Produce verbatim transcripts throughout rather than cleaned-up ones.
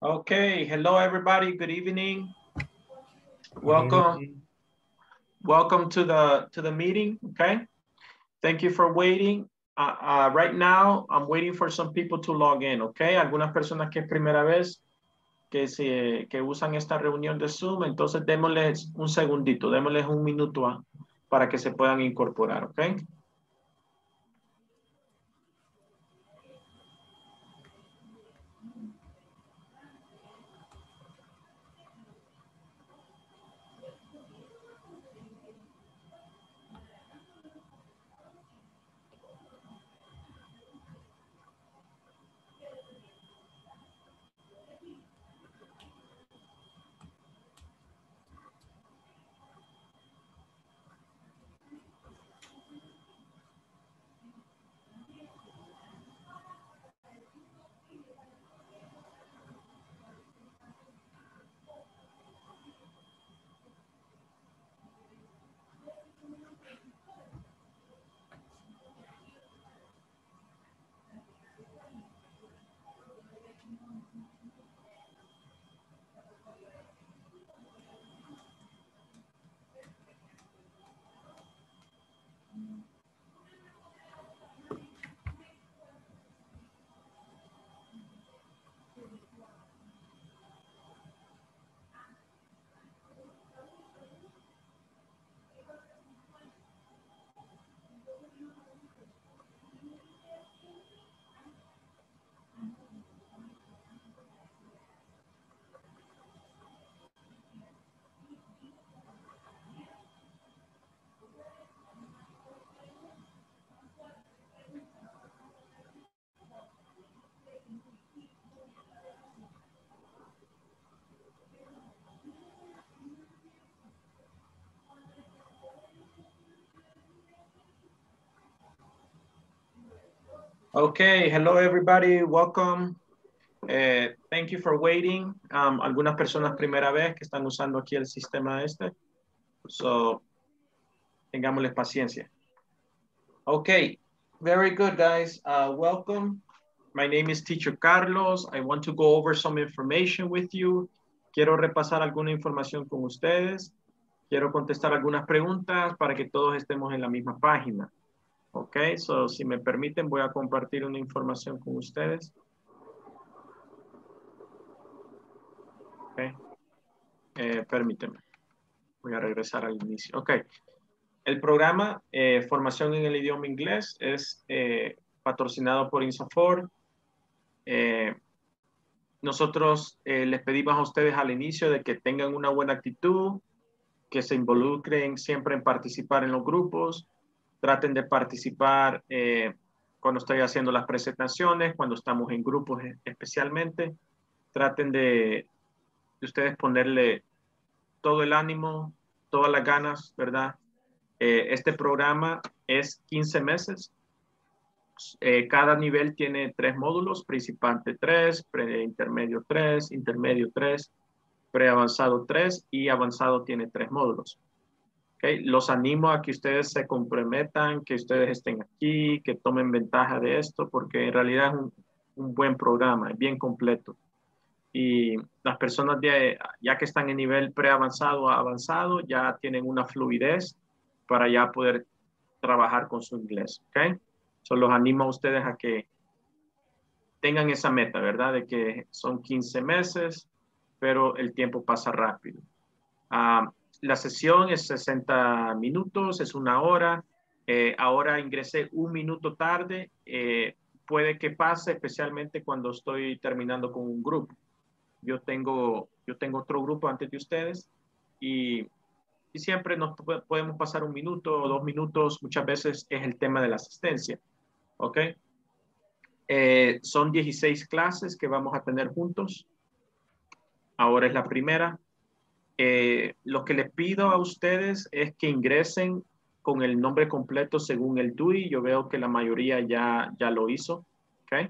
Okay, hello everybody, good evening. Good Welcome, evening. welcome to the to the meeting, okay? Thank you for waiting. Uh, uh, right now, I'm waiting for some people to log in, okay? Algunas personas que es primera vez que, se, que usan esta reunión de Zoom, entonces démosles un segundito, démosles un minuto a, para que se puedan incorporar, okay? Okay, hello everybody, welcome. Eh, thank you for waiting. Um, algunas personas primera vez que están usando aquí el sistema este. So, tengámosles paciencia. Okay, very good guys. Uh, welcome. My name is Teacher Carlos. I want to go over some information with you. Quiero repasar alguna información con ustedes. Quiero contestar algunas preguntas para que todos estemos en la misma página. Ok, so si me permiten voy a compartir una información con ustedes. Ok, eh, permítanme. Voy a regresar al inicio. Ok, el programa eh, Formación en el Idioma Inglés es eh, patrocinado por INSAFORP. Eh, nosotros eh, les pedimos a ustedes al inicio de que tengan una buena actitud, que se involucren siempre en participar en los grupos, traten de participar eh, cuando estoy haciendo las presentaciones, cuando estamos en grupos especialmente, traten de, de ustedes ponerle todo el ánimo, todas las ganas, ¿verdad? Eh, este programa es quince meses. Eh, cada nivel tiene tres módulos, principiante tres, pre-intermedio tres, intermedio tres, pre-avanzado tres y avanzado tiene tres módulos. Okay. Los animo a que ustedes se comprometan, que ustedes estén aquí, que tomen ventaja de esto, porque en realidad es un, un buen programa, es bien completo. Y las personas de, ya que están en nivel pre-avanzado a avanzado, ya tienen una fluidez para ya poder trabajar con su inglés. ¿Ok? So, los animo a ustedes a que tengan esa meta, ¿verdad? De que son quince meses, pero el tiempo pasa rápido. Uh, la sesión es sesenta minutos, es una hora. Eh, ahora ingresé un minuto tarde. Eh, puede que pase, especialmente cuando estoy terminando con un grupo. Yo tengo, yo tengo otro grupo antes de ustedes y, y siempre nos podemos pasar un minuto o dos minutos. Muchas veces es el tema de la asistencia. ¿Ok? Eh, son dieciséis clases que vamos a tener juntos. Ahora es la primera. Eh, lo que les pido a ustedes es que ingresen con el nombre completo según el D U I. Yo veo que la mayoría ya, ya lo hizo. ¿Okay?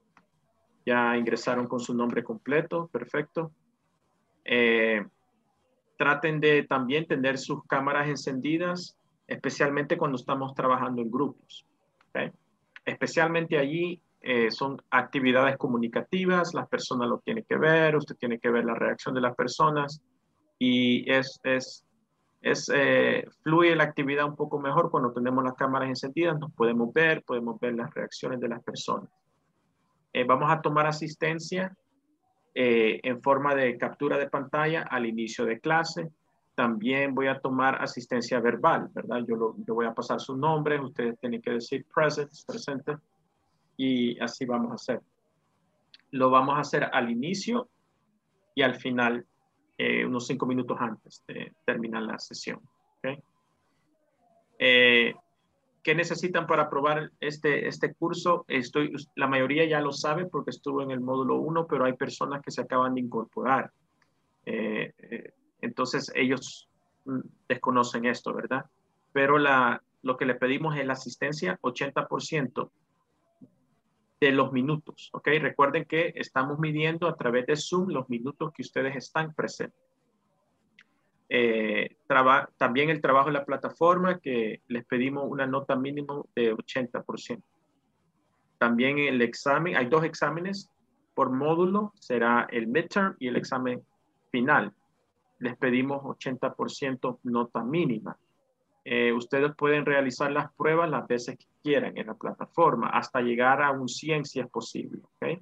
Ya ingresaron con su nombre completo. Perfecto. Eh, traten de también tener sus cámaras encendidas, especialmente cuando estamos trabajando en grupos. ¿Okay? Especialmente allí eh, son actividades comunicativas, las personas lo tienen que ver, usted tiene que ver la reacción de las personas y es, es, es eh, fluye la actividad un poco mejor cuando tenemos las cámaras encendidas, nos podemos ver, podemos ver las reacciones de las personas. Eh, vamos a tomar asistencia eh, en forma de captura de pantalla al inicio de clase. También voy a tomar asistencia verbal, ¿verdad? Yo, lo, yo voy a pasar sus nombres, ustedes tienen que decir present, presente, y así vamos a hacer. Lo vamos a hacer al inicio y al final, eh, unos cinco minutos antes de terminar la sesión. ¿Okay? Eh, ¿Qué necesitan para aprobar este, este curso? Estoy, la mayoría ya lo sabe porque estuvo en el módulo uno, pero hay personas que se acaban de incorporar. Eh, eh, entonces ellos desconocen esto, ¿verdad? Pero la, lo que le pedimos es la asistencia ochenta por ciento de los minutos, ¿ok? Recuerden que estamos midiendo a través de Zoom los minutos que ustedes están presentes. Eh, también el trabajo en la plataforma, que les pedimos una nota mínimo de ochenta por ciento. También el examen, hay dos exámenes por módulo, será el midterm y el examen final. Les pedimos ochenta por ciento nota mínima. Eh, ustedes pueden realizar las pruebas las veces que quieran en la plataforma, hasta llegar a un cien si es posible. ¿Okay?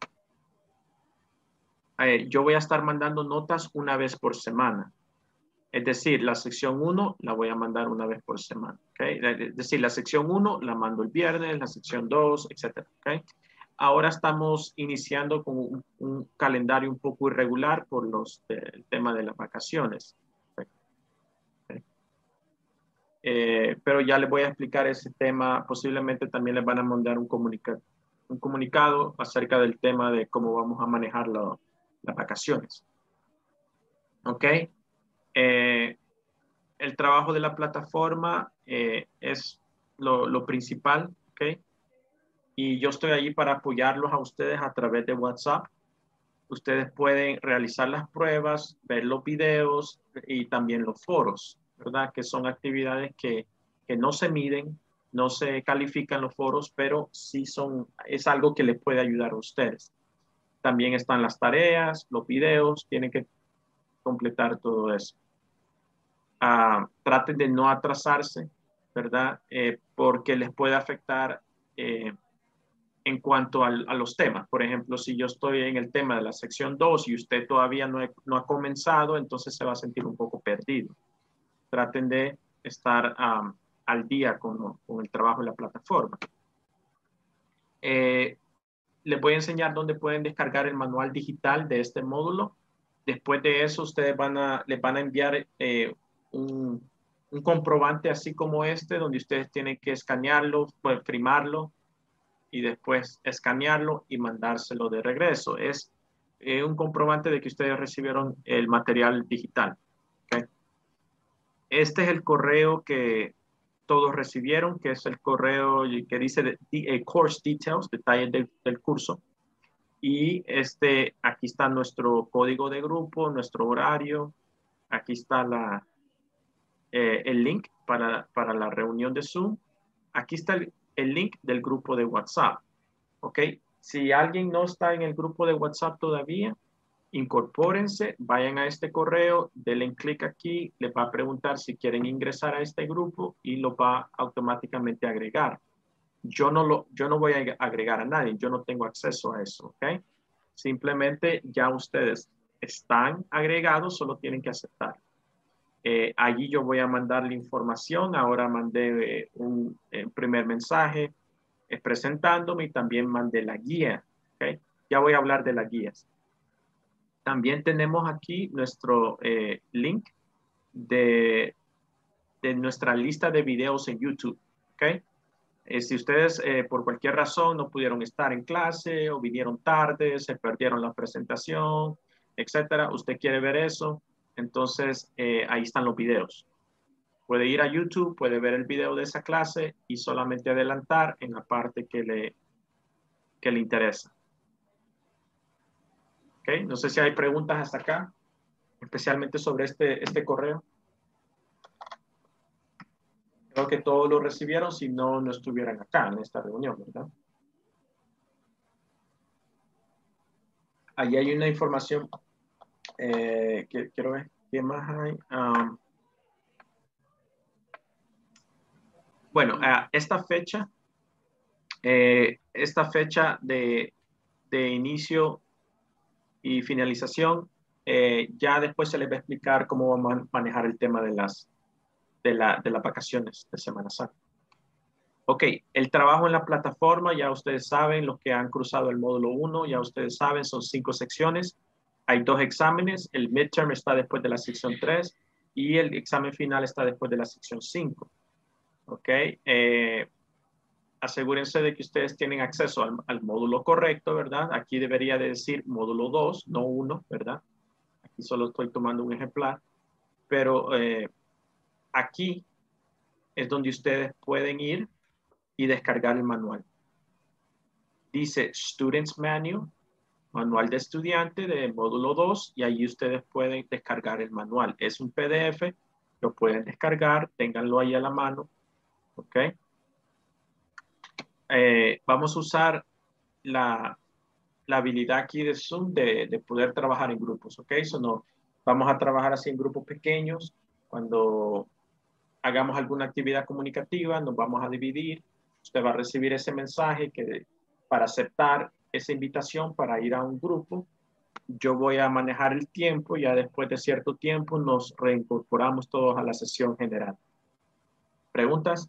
Eh, yo voy a estar mandando notas una vez por semana. Es decir, la sección uno la voy a mandar una vez por semana. ¿Okay? Es decir, la sección uno la mando el viernes, la sección dos, etcétera. ¿Okay? Ahora estamos iniciando con un, un calendario un poco irregular por los, de, el tema de las vacaciones. ¿Okay? Eh, pero ya les voy a explicar ese tema. Posiblemente también les van a mandar un, comunica un comunicado acerca del tema de cómo vamos a manejar lo, las vacaciones. ¿Ok? Eh, el trabajo de la plataforma eh, es lo, lo principal, ¿ok? Y yo estoy allí para apoyarlos a ustedes a través de WhatsApp. Ustedes pueden realizar las pruebas, ver los videos y también los foros, ¿verdad? Que son actividades que, que no se miden, no se califican los foros, pero sí son, es algo que les puede ayudar a ustedes. También están las tareas, los videos, tienen que completar todo eso. Uh, traten de no atrasarse, ¿verdad? Eh, porque les puede afectar eh, en cuanto al, a los temas. Por ejemplo, si yo estoy en el tema de la sección dos y usted todavía no, he, no ha comenzado, entonces se va a sentir un poco perdido. Traten de estar um, al día con, con el trabajo de la plataforma. Eh, les voy a enseñar dónde pueden descargar el manual digital de este módulo. Después de eso, ustedes van a, les van a enviar eh, un, un comprobante así como este, donde ustedes tienen que escanearlo, pues, firmarlo y después escanearlo y mandárselo de regreso. Es eh, un comprobante de que ustedes recibieron el material digital. ¿Okay? Este es el correo que todos recibieron, que es el correo que dice de, de, course details, detalles del, del curso. Y este, aquí está nuestro código de grupo, nuestro horario. Aquí está la, eh, el link para, para la reunión de Zoom. Aquí está el, el link del grupo de WhatsApp. ¿Ok? Si alguien no está en el grupo de WhatsApp todavía, incorpórense, vayan a este correo, denle clic aquí, les va a preguntar si quieren ingresar a este grupo y lo va automáticamente a agregar. Yo no, lo, yo no voy a agregar a nadie, yo no tengo acceso a eso, ¿ok? Simplemente ya ustedes están agregados, solo tienen que aceptar. Eh, allí yo voy a mandar la información, ahora mandé eh, un eh, primer mensaje eh, presentándome y también mandé la guía, ¿ok? Ya voy a hablar de las guías. También tenemos aquí nuestro eh, link de, de nuestra lista de videos en YouTube, ¿ok? Eh, si ustedes eh, por cualquier razón no pudieron estar en clase o vinieron tarde, se perdieron la presentación, etcétera, usted quiere ver eso, entonces eh, ahí están los videos. Puede ir a YouTube, puede ver el video de esa clase y solamente adelantar en la parte que le, que le interesa. ¿Okay? No sé si hay preguntas hasta acá, especialmente sobre este, este correo. Creo que todos lo recibieron, si no, no estuvieran acá en esta reunión, ¿verdad? Ahí hay una información eh, que quiero ver qué más hay. Um, bueno, uh, esta fecha, eh, esta fecha de, de inicio y finalización, eh, ya después se les va a explicar cómo vamos a manejar el tema de las, de, la, de las vacaciones de Semana Santa. Ok, el trabajo en la plataforma, ya ustedes saben, los que han cruzado el módulo uno, ya ustedes saben, son cinco secciones. Hay dos exámenes, el midterm está después de la sección tres y el examen final está después de la sección cinco. Ok, eh, asegúrense de que ustedes tienen acceso al, al módulo correcto, ¿verdad? Aquí debería de decir módulo dos, no uno, ¿verdad? Aquí solo estoy tomando un ejemplar, pero eh, aquí es donde ustedes pueden ir y descargar el manual. Dice Students Manual, manual de estudiante de módulo dos, y ahí ustedes pueden descargar el manual. Es un P D F, lo pueden descargar, ténganlo ahí a la mano, ¿ok? Eh, vamos a usar la, la habilidad aquí de Zoom de, de poder trabajar en grupos, ¿ok? So no, vamos a trabajar así en grupos pequeños. Cuando hagamos alguna actividad comunicativa, nos vamos a dividir. Usted va a recibir ese mensaje que para aceptar esa invitación para ir a un grupo, yo voy a manejar el tiempo, ya después de cierto tiempo nos reincorporamos todos a la sesión general. ¿Preguntas?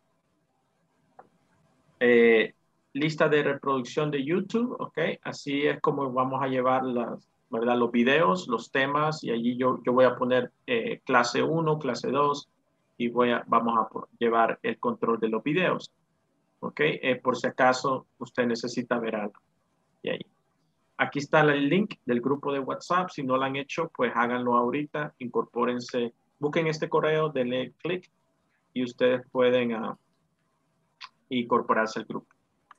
Eh, lista de reproducción de YouTube, ¿ok? Así es como vamos a llevar las, ¿verdad? Los videos, los temas, y allí yo, yo voy a poner eh, clase uno, clase dos, y voy a, vamos a llevar el control de los videos, ¿ok? Eh, por si acaso usted necesita ver algo. Y ahí. Aquí está el link del grupo de WhatsApp. Si no lo han hecho, pues háganlo ahorita. Incorpórense. Busquen este correo, denle clic y ustedes pueden uh, incorporarse al grupo.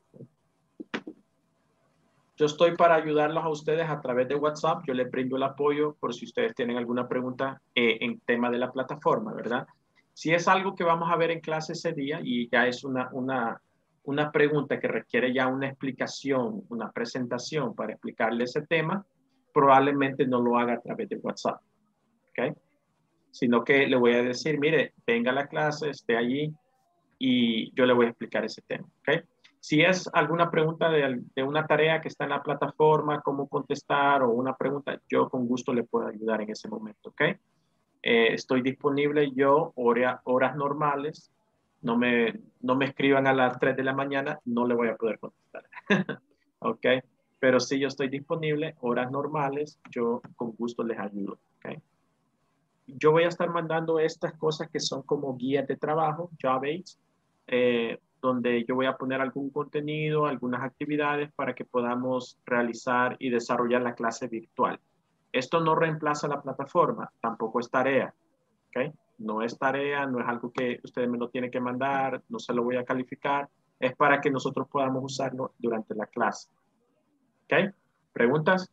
Yo estoy para ayudarlos a ustedes a través de WhatsApp. Yo les brindo el apoyo por si ustedes tienen alguna pregunta eh, en tema de la plataforma, ¿verdad? Si es algo que vamos a ver en clase ese día y ya es una, una, una pregunta que requiere ya una explicación, una presentación para explicarle ese tema, probablemente no lo haga a través de WhatsApp, ¿ok? Sino que le voy a decir, mire, venga a la clase, esté allí y yo le voy a explicar ese tema, ¿ok? Si es alguna pregunta de, de una tarea que está en la plataforma, cómo contestar o una pregunta, yo con gusto le puedo ayudar en ese momento, ¿ok? Eh, estoy disponible yo hora, horas normales, no me, no me escriban a las tres de la mañana, no le voy a poder contestar, ¿ok? Pero si yo estoy disponible, horas normales, yo con gusto les ayudo, ¿ok? Yo voy a estar mandando estas cosas que son como guías de trabajo, job aids, eh, donde yo voy a poner algún contenido, algunas actividades para que podamos realizar y desarrollar la clase virtual. Esto no reemplaza la plataforma, tampoco es tarea, ¿ok? No es tarea, no es algo que ustedes me lo tienen que mandar, no se lo voy a calificar, es para que nosotros podamos usarlo durante la clase, ¿ok? ¿Preguntas?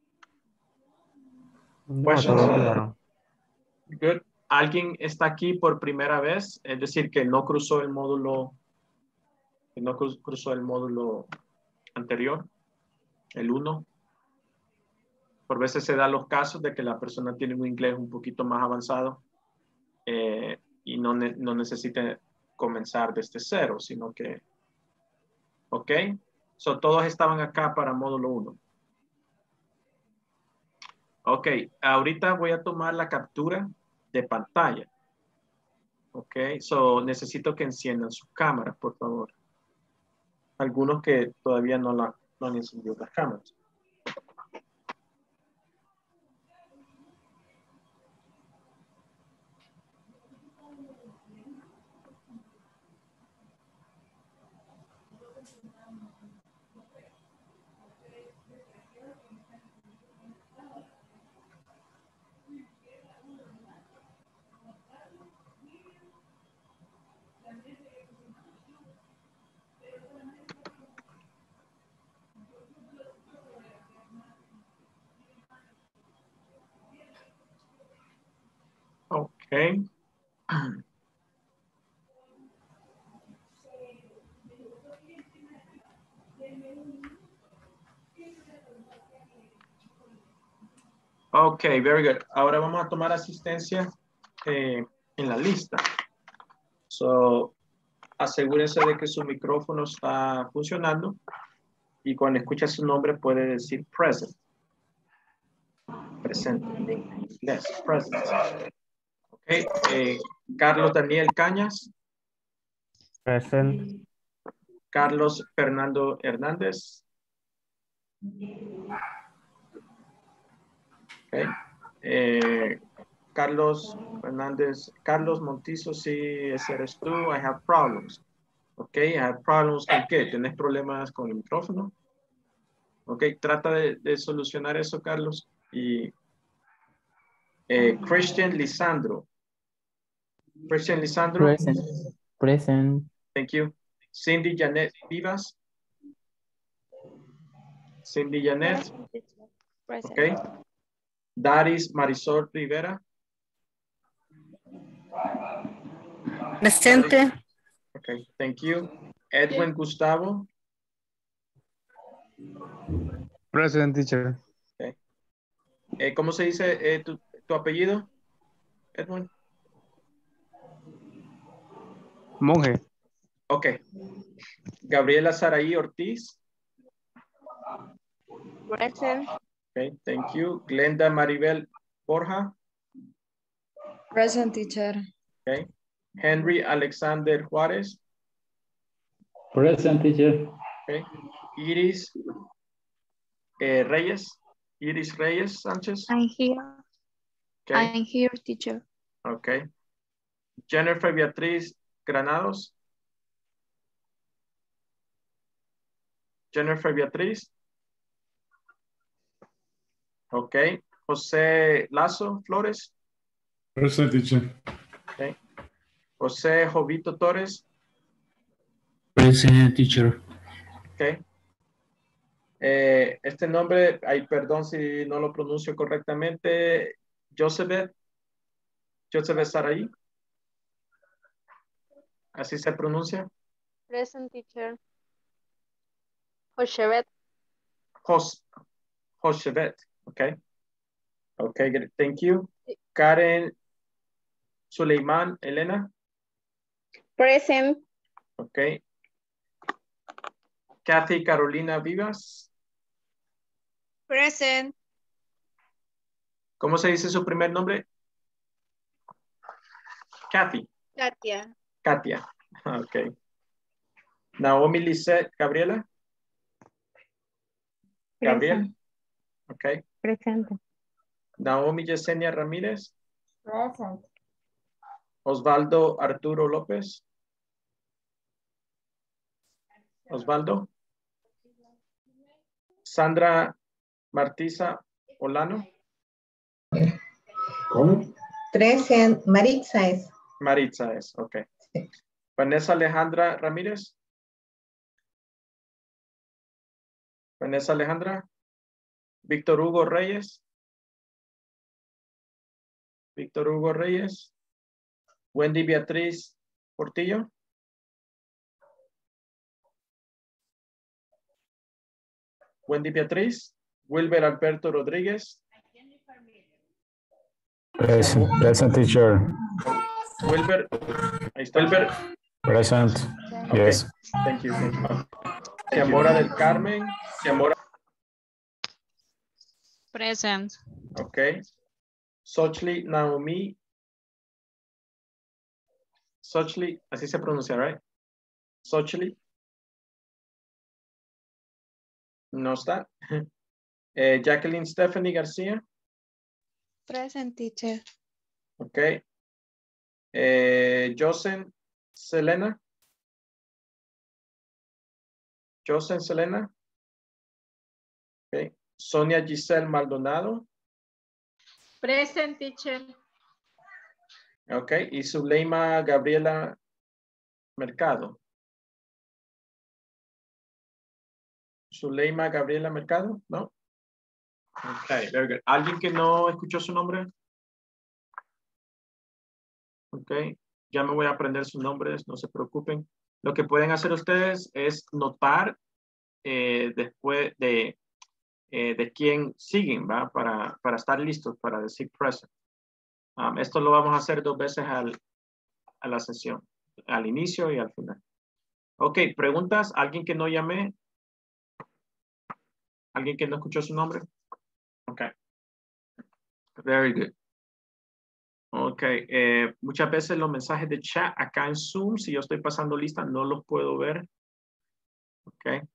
No, Questions? todo claro. Good. ¿Alguien está aquí por primera vez? Es decir, que no cruzó el módulo, que no cruzó el módulo anterior, el uno. Por veces se dan los casos de que la persona tiene un inglés un poquito más avanzado eh, y no, ne no necesita comenzar desde cero, sino que, ¿ok? So, todos estaban acá para módulo uno. Ok, ahorita voy a tomar la captura de pantalla. Ok, so necesito que enciendan sus cámaras, por favor. Algunos que todavía no, la, no han encendido las cámaras. Ok. Ok, very good. Ahora vamos a tomar asistencia eh, en la lista. So, asegúrense de que su micrófono está funcionando y cuando escucha su nombre puede decir present. Presente en inglés, present. Ok, eh, Carlos Daniel Cañas. Present. Carlos Fernando Hernández. Okay. Eh, Carlos Hernández, Carlos Montizo, si ese eres tú, I have problems. Ok, I have problems con qué? ¿Tenés problemas con el micrófono? Ok, trata de, de solucionar eso, Carlos. Y eh, Christian Lisandro. Christian Lisandro. Present. Present. Thank you. Cindy Janet Vivas. Cindy Janet. Present. Ok. Daris Marisol Rivera. Presente. Ok, thank you. Edwin Gustavo. Present, teacher. Okay. Eh, ¿Cómo se dice eh, tu, tu apellido, Edwin? Monje. Ok. Gabriela Saraí Ortiz. Present. Ok, thank you. Glenda Maribel Borja. Present, teacher. Ok. Henry Alexander Juárez. Present, teacher. Ok. Iris eh, Reyes. Iris Reyes Sánchez. I'm here. Ok. I'm here, teacher. Ok. Jennifer Beatriz Granados. Jennifer Beatriz. Ok. José Lazo Flores. Present, teacher. Ok. José Jovito Torres. Present, teacher. Ok. Eh, este nombre, ay, perdón si no lo pronuncio correctamente. Joseph. Joseph Saraí. Así se pronuncia. Present, teacher. Jochevet. Jos, Josevet. Ok. Ok, good. Thank you. Karen Suleiman Elena. Present. Ok. Kathy Carolina Vivas. Present. ¿Cómo se dice su primer nombre? Kathy. Katia. Katia. Ok. Naomi Lisette Gabriela. Gabriel. Ok. Presente. Naomi Yesenia Ramírez. Present. Osvaldo Arturo López. Osvaldo. Sandra Martiza Olano. ¿Cómo? Present. Maritza es. Maritza es, ok. Vanessa Alejandra Ramírez. Vanessa Alejandra. Víctor Hugo Reyes. Víctor Hugo Reyes. Wendy Beatriz Portillo. Wendy Beatriz. Wilber Alberto Rodríguez. Present, present, teacher. Wilber. Ahí está. Wilber. Present. Okay. Yes. Thank you. Thank you. Xiomara del Carmen. Xiomara. Present. Ok. Xochitl Naomi. Xochitl, así se pronuncia, right? Xochitl. No está. Eh, Jacqueline Stephanie García. Present, teacher. Ok. Eh, Josen Selena. Josen Selena. Ok. Sonia Giselle Maldonado. Present, teacher. Ok. Y Zuleima Gabriela Mercado. Zuleima Gabriela Mercado, ¿no? Ok, very good. ¿Alguien que no escuchó su nombre? Ok, ya me voy a aprender sus nombres, no se preocupen. Lo que pueden hacer ustedes es notar eh, después de eh, de quién siguen, ¿va? Para, para estar listos para decir present. Um, esto lo vamos a hacer dos veces al, a la sesión, al inicio y al final. Ok, preguntas, ¿alguien que no llamé? ¿Alguien que no escuchó su nombre? Ok. Very good. Ok, eh, muchas veces los mensajes de chat acá en Zoom, si yo estoy pasando lista, no los puedo ver. Ok.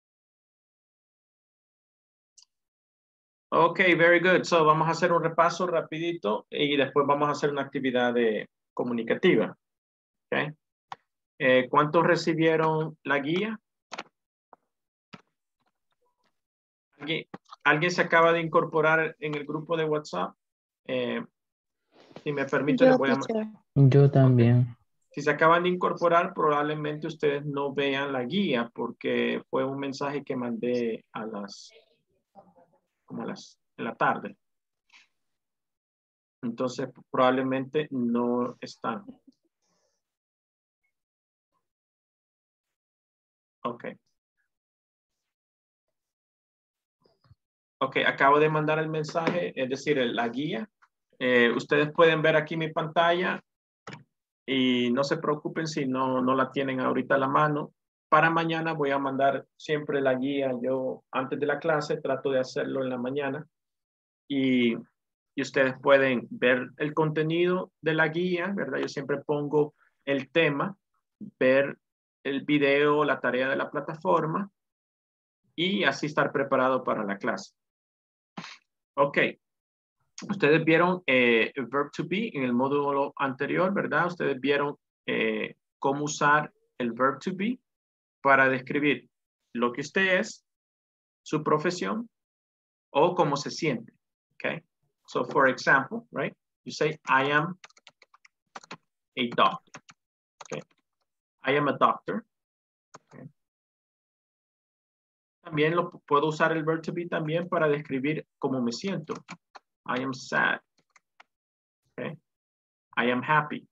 Ok, very good. So, vamos a hacer un repaso rapidito y después vamos a hacer una actividad de, comunicativa. Ok. Eh, ¿Cuántos recibieron la guía? ¿Alguien, ¿Alguien se acaba de incorporar en el grupo de WhatsApp? Eh, si me permite, les Yo, voy a... teacher. Yo Ok. también. Si se acaban de incorporar, probablemente ustedes no vean la guía porque fue un mensaje que mandé a las, como a las, en la tarde. Entonces, probablemente no están. Ok. Ok, acabo de mandar el mensaje, es decir, el- la guía. Eh, ustedes pueden ver aquí mi pantalla y no se preocupen si no, no la tienen ahorita a la mano. Para mañana voy a mandar siempre la guía. Yo antes de la clase trato de hacerlo en la mañana y, y ustedes pueden ver el contenido de la guía, ¿verdad? Yo siempre pongo el tema, ver el video, la tarea de la plataforma y así estar preparado para la clase. Ok. Ustedes vieron eh, el verb to be en el módulo anterior, ¿verdad? Ustedes vieron eh, cómo usar el verb to be para describir lo que usted es, su profesión o cómo se siente. Okay. So, for example, right? You say, I am a doctor. Okay. I am a doctor. Okay. También lo puedo usar el verb to be también para describir cómo me siento. I am sad. Okay. I am happy.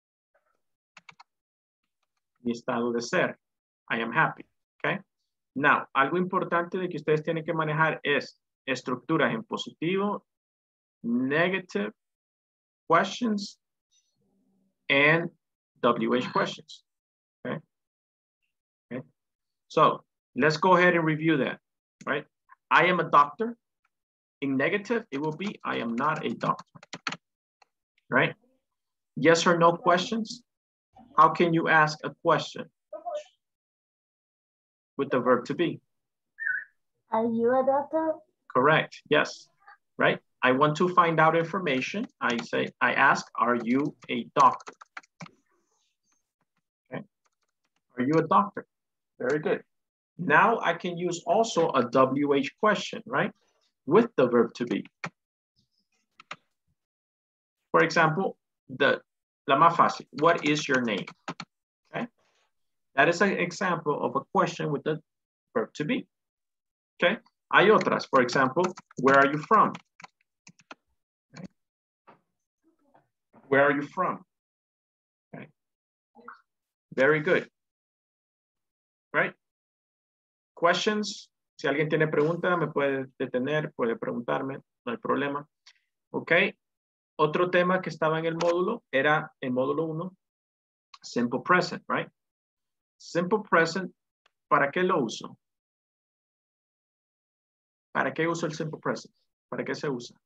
Mi estado de ser. I am happy. Okay. Now, algo importante de que ustedes tienen que manejar es estructuras en positivo, negative, questions, and W H questions. Okay. Okay. So let's go ahead and review that. Right. I am a doctor. In negative, it will be I am not a doctor. Right. Yes or no questions. How can you ask a question with the verb to be? Are you a doctor? Correct. Yes. Right. I want to find out information. I say, I ask, are you a doctor? Okay. Are you a doctor? Very good. Now I can use also a W H question, right? With the verb to be. For example, the la más fácil, what is your name? Okay. That is an example of a question with the verb to be. Okay. Hay otras, for example, where are you from? Okay. Where are you from? Okay. Very good. Right? Questions. Si alguien tiene pregunta, me puede detener, puede preguntarme, no hay problema. Ok. Otro tema que estaba en el módulo era el módulo uno, simple present, right? Simple present, ¿para qué lo uso? ¿Para qué uso el simple present? ¿Para qué se usa?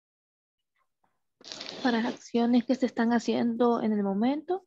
Para acciones que se están haciendo en el momento.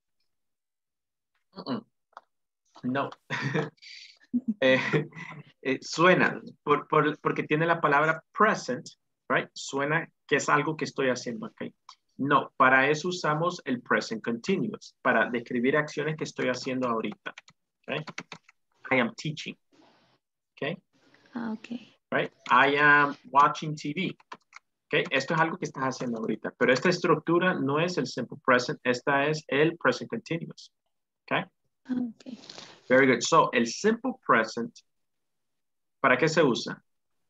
Uh-uh. No. eh, eh, suena, por, por, porque tiene la palabra present, right? Suena que es algo que estoy haciendo aquí. No, para eso usamos el present continuous, para describir acciones que estoy haciendo ahorita. Okay? I am teaching. Okay? Ah, ok. Right? I am watching T V. Okay? Esto es algo que estás haciendo ahorita, pero esta estructura no es el simple present, esta es el present continuous. Okay? Ah, ok. Very good. So, el simple present, ¿para qué se usa?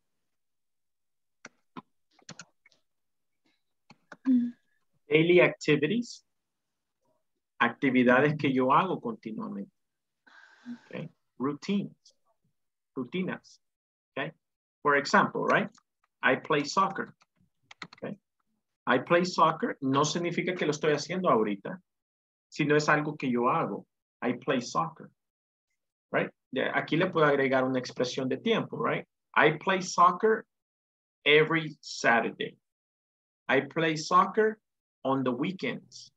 Mm. Daily activities, actividades que yo hago continuamente. Okay? Routines, rutinas. Okay? For example, right? I play soccer. Okay. I play soccer no significa que lo estoy haciendo ahorita, sino es algo que yo hago. I play soccer. Right? Aquí le puedo agregar una expresión de tiempo, right? I play soccer every Saturday. I play soccer on the weekends.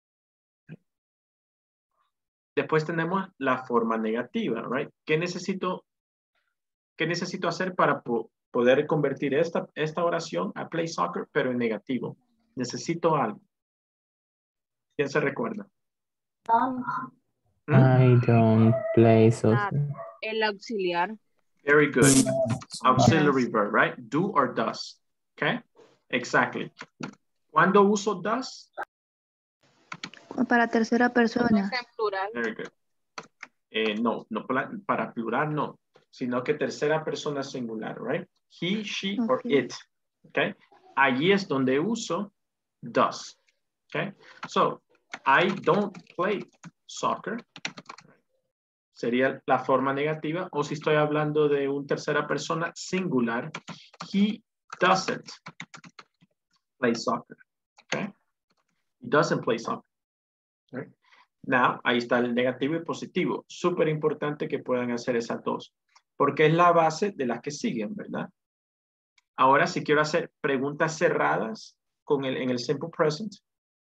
Después tenemos la forma negativa, right? ¿Qué necesito, qué necesito hacer para po poder convertir esta, esta oración a play soccer, pero en negativo? Necesito algo. ¿Quién se recuerda? Don't. ¿Mm? I don't play soccer. El auxiliar. Very good. Auxiliary verb, right? Do or does. Okay? Exactly. ¿Cuándo uso does? Para tercera persona. En plural. Very good. Eh, no, no para plural no, sino que tercera persona singular, right? He, she, okay. or it. Okay? Allí es donde uso does. Okay? So, I don't play soccer. Sería la forma negativa. O si estoy hablando de un tercera persona singular, he doesn't play soccer. Okay? He doesn't play soccer. Right? Now, ahí está el negativo y positivo. Súper importante que puedan hacer esas dos. Porque es la base de las que siguen, ¿verdad? Ahora, si quiero hacer preguntas cerradas con el, en el simple present.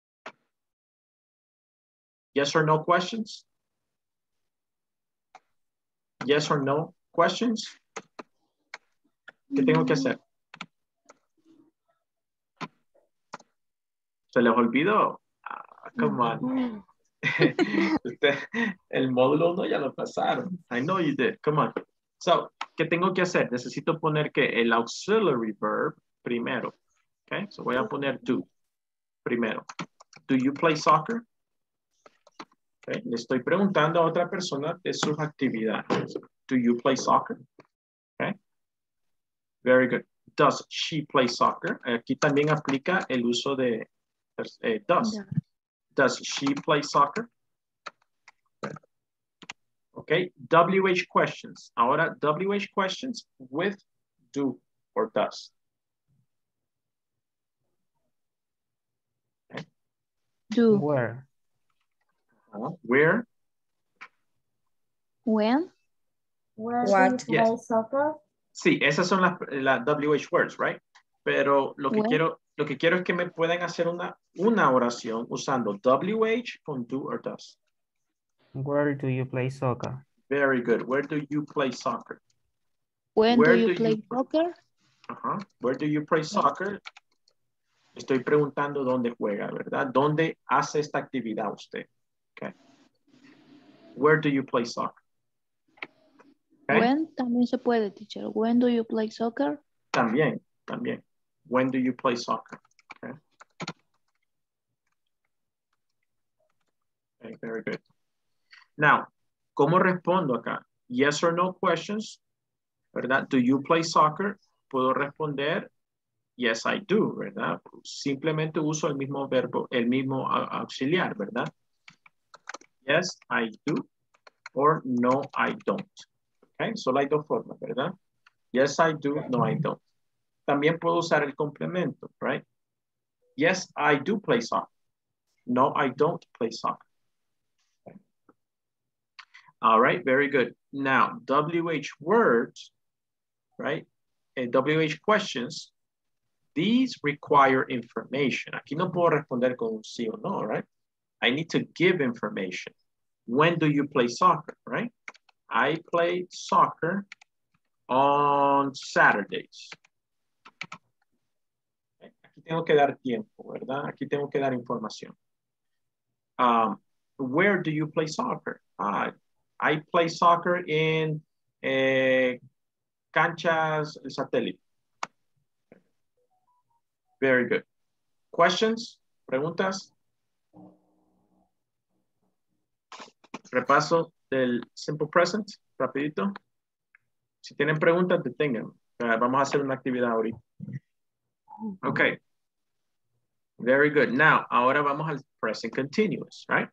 Yes or no questions? Yes or no questions? ¿Qué tengo que hacer? ¿Se les olvidó? Ah, come on. Usted, el módulo uno ya lo pasaron. I know you did. Come on. So, ¿qué tengo que hacer? Necesito poner que el auxiliary verb primero. Okay, so voy a poner do primero. Do you play soccer? Okay. Le estoy preguntando a otra persona de sus actividades. Do you play soccer? Okay. Very good. Does she play soccer? Aquí también aplica el uso de eh, does. Yeah. Does she play soccer? Okay. W H questions. Ahora W H questions with do or does. Okay. Do. Where? Uh, where? When? Where What? do you play soccer? Sí, esas son las, las W H words, right? Pero lo que When? quiero, lo que quiero es que me puedan hacer una, una oración usando W H con do or does. Where do you play soccer? Very good. Where do you play soccer? When Where do you do play you- soccer? Uh-huh. Where do you play soccer? Estoy preguntando dónde juega, ¿verdad? ¿Dónde hace esta actividad usted? Okay. Where do you play soccer? Okay. When también se puede, teacher. When do you play soccer? También, también. When do you play soccer? Okay. Okay, very good. Now, ¿cómo respondo acá? Yes or no questions, ¿verdad? Do you play soccer? Puedo responder, yes, I do, ¿verdad? Simplemente uso el mismo verbo, el mismo a- auxiliar, ¿verdad? Yes, I do, or no, I don't. Okay, solo hay dos formas, ¿verdad? Yes, I do, no, I don't. También puedo usar el complemento, right? Yes, I do play soccer. No, I don't play soccer. Okay. All right, very good. Now, W H words, right? Uh, W H questions, these require information. Aquí no puedo responder con un sí o no, right? I need to give information. When do you play soccer, right? I play soccer on Saturdays. Aquí tengo que dar tiempo, ¿verdad? Aquí tengo que dar información. Um, where do you play soccer? Ah, I play soccer in eh, Canchas El Satélite. Very good. Questions? ¿Preguntas? Repaso del simple present, rapidito. Si tienen preguntas, detengan. Uh, vamos a hacer una actividad ahorita. Okay. Very good. Now, ahora vamos al present continuous, right?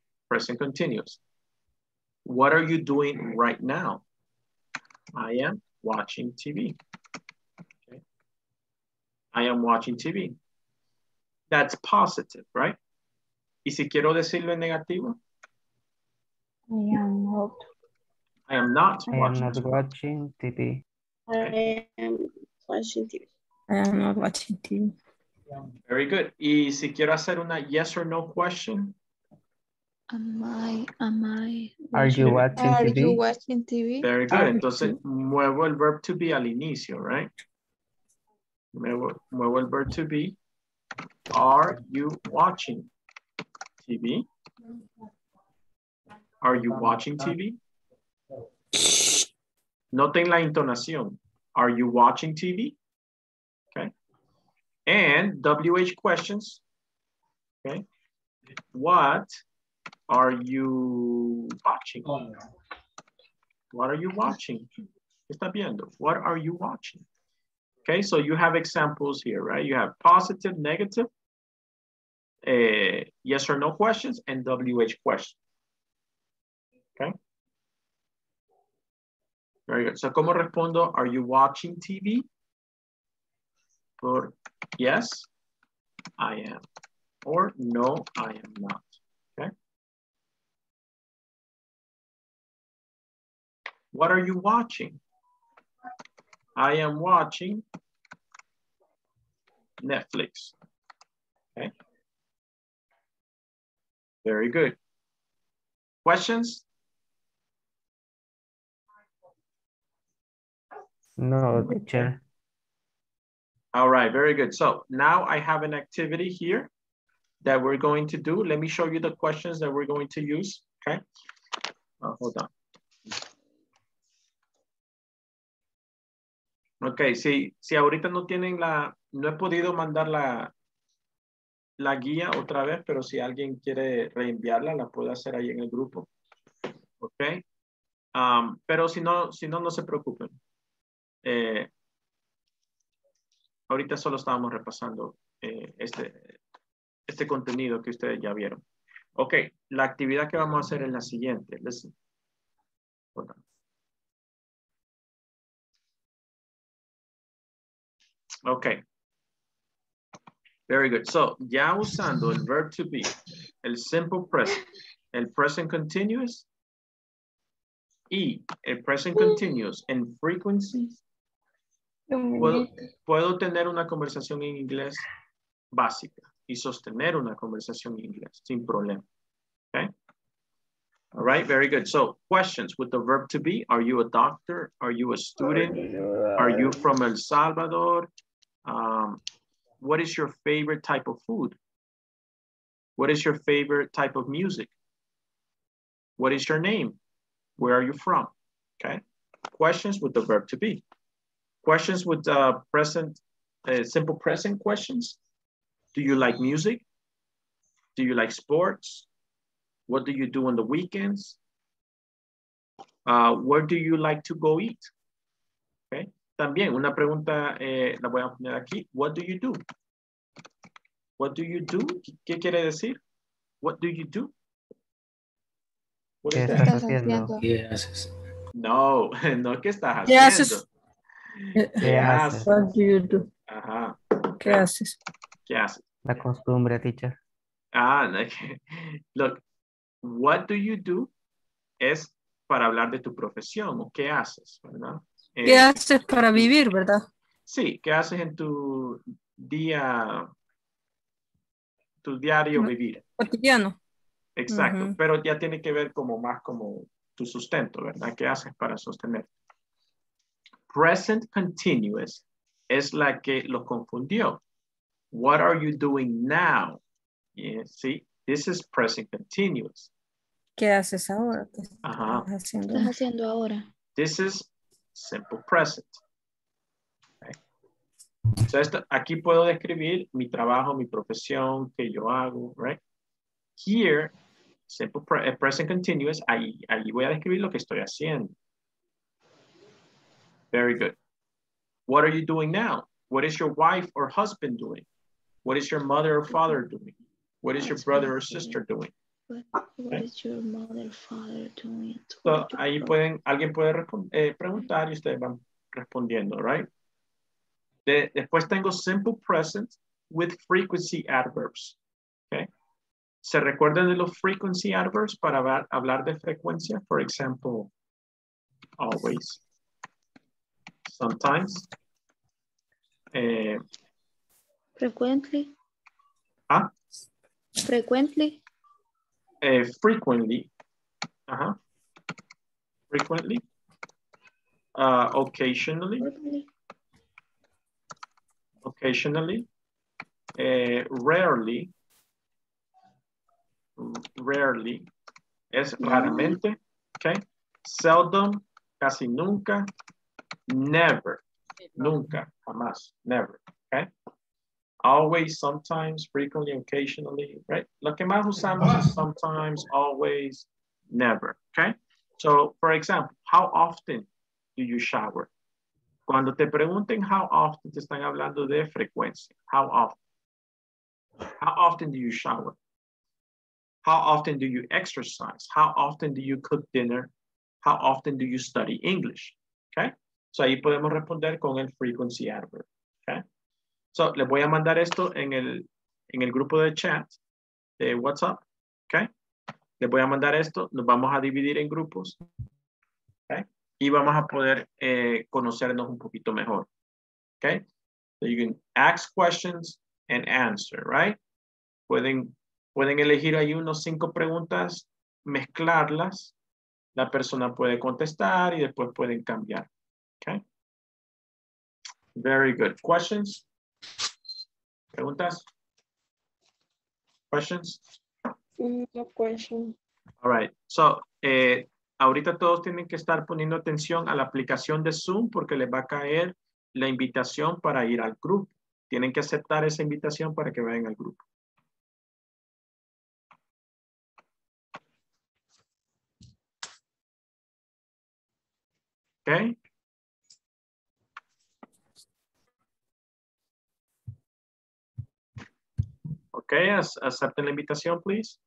Present continuous. What are you doing right now? I am watching T V. Okay. I am watching T V. That's positive, right? Y si quiero decirlo en negativo, I am not. I am not I am watching not T V. watching T V. I am watching T V. I am not watching T V. Very good. Y si quiero hacer una yes or no question, Am I, am I? Are you watching Are T V? you watching T V? very good. Are Entonces, you- muevo el verb to be al inicio, right? Muevo, muevo el verb to be. Are you watching T V? Are you watching T V? Noten la entonación. Are you watching T V? Okay. And W H questions. Okay. What are you watching? What are you watching? ¿Qué está viendo? What are you watching? Okay, so you have examples here, right? You have positive, negative, uh, yes or no questions, and W H questions. Okay. Very good. So, ¿cómo respondo? Are you watching T V? Or yes, I am. Or no, I am not. Okay. What are you watching? I am watching Netflix. Okay. Very good. Questions? No, teacher. All right, very good. So now I have an activity here that we're going to do. Let me show you the questions that we're going to use, okay? Uh, hold on. Ok, si, si ahorita no tienen la, no he podido mandar la, la guía otra vez, pero si alguien quiere reenviarla, la puede hacer ahí en el grupo. Ok. Um, pero si no, si no, no se preocupen. Eh, ahorita solo estábamos repasando eh, este, este contenido que ustedes ya vieron. Ok, la actividad que vamos a hacer es la siguiente. Listen. Hold on. Ok. Very good. So, ya usando el verb to be, el simple present, el present continuous y el present continuous en frequency, puedo, puedo tener una conversación en inglés básica y sostener una conversación en inglés sin problema. Okay? All right, very good. So, questions with the verb to be. Are you a doctor? Are you a student? Are you from El Salvador? Um, what is your favorite type of food? What is your favorite type of music? What is your name? Where are you from? Okay. Questions with the verb to be. Questions with uh, present, uh, simple present questions. Do you like music? Do you like sports? What do you do on the weekends? Uh, where do you like to go eat? Okay. También una pregunta, eh, la voy a poner aquí. What do you do? What do you do? ¿Qué quiere decir? What do you do? What ¿Qué is estás that? haciendo? ¿Qué haces? No, no, ¿qué estás ¿Qué haciendo? haces? ¿Qué haces? What do you do? Ajá. ¿Qué haces? ¿Qué haces? La costumbre, teacher. Ah, no, look, what do you do es para hablar de tu profesión o qué haces, ¿verdad? Eh, ¿Qué haces para vivir, verdad? Sí, ¿qué haces en tu día, tu diario No. vivir? Cotidiano. Exacto, Ujú. pero ya tiene que ver como más como tu sustento, ¿verdad? ¿Qué haces para sostener? Present continuous es la que lo confundió. What are you doing now? Yeah, see, this is present continuous. ¿Qué haces ahora? ¿Qué Ajá. estás haciendo? ¿Qué estás haciendo ahora? This is simple present. Okay. So esto, aquí puedo describir mi trabajo, mi profesión, que yo hago, right? Here, simple pre present continuous, ahí, ahí voy a describir lo que estoy haciendo. Very good. What are you doing now? What is your wife or husband doing? What is your mother or father doing? What is your brother or sister doing? What, what is your mother, father doing? So, ahí pueden, alguien puede eh, preguntar y ustedes van respondiendo, right? De, después tengo simple present with frequency adverbs. Okay. ¿Se recuerdan de los frequency adverbs para hablar, hablar de frecuencia? For example, always, sometimes, eh, Frequently. ah, Frequently. eh, frequently, uh-huh. frequently, uh, occasionally, Frequently. occasionally, eh, rarely, rarely, es raramente, okay? Seldom, casi nunca, never, nunca, jamás, never, okay? Always, sometimes, frequently, occasionally, right? Lo que más usamos es sometimes, always, never, okay? So, for example, how often do you shower? Cuando te pregunten how often, te están hablando de frecuencia. How often? How often do you shower? How often do you exercise? How often do you cook dinner? How often do you study English? Okay? So ahí podemos responder con el frequency adverb. Okay? So les voy a mandar esto en el, en el grupo de chat de WhatsApp. Okay? Les voy a mandar esto. Nos vamos a dividir en grupos. Okay? Y vamos a poder eh, conocernos un poquito mejor. Okay? So you can ask questions and answer, right? Pueden, pueden elegir ahí unos cinco preguntas, mezclarlas. La persona puede contestar y después pueden cambiar. Okay? Very good. Questions? ¿Preguntas? Questions? No question. All right. So, eh, ahorita todos tienen que estar poniendo atención a la aplicación de Zoom porque les va a caer la invitación para ir al grupo. Tienen que aceptar esa invitación para que vayan al grupo. Okay. Okay, as, acepten la invitación, please.